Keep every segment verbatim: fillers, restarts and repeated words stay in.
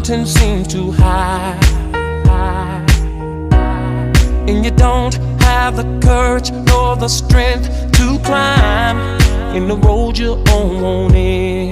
mountain seems too high, and you don't have the courage nor the strength to climb in the road you're on in.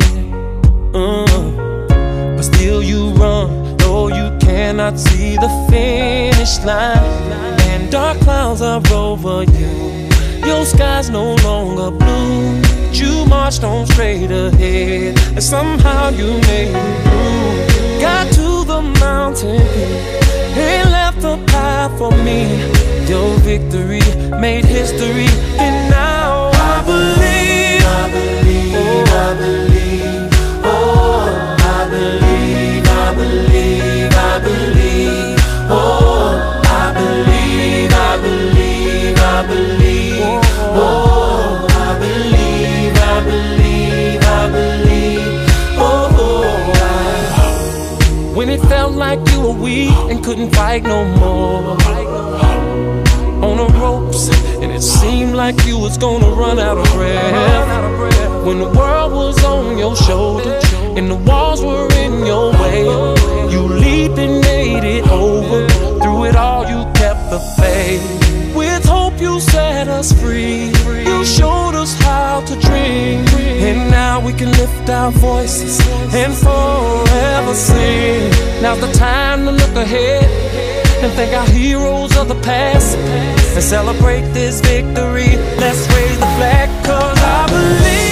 uh, But still you run, though you cannot see the finish line. And dark clouds are over you, your sky's no longer blue. You marched on straight ahead, and somehow you made it through. Got to the mountain peak and left a path for me. Your victory made history, and now I believe, I believe, oh, I believe, oh, I believe, I believe, I believe, oh, I believe, I believe, I believe, oh, I believe, I believe, I believe, oh, I. When it felt like you were weak and couldn't fight no more, on the ropes, and it seemed like you was gonna run out of breath. When the world was on your shoulder and the walls were in your way, you leaped and made it over. Through it all you kept the faith. With hope you set us free, you showed us how to dream. And now we can lift our voices and forever sing. Now's the time to look ahead and thank our heroes of the past, and celebrate this victory. Let's raise the flag, 'cause I believe.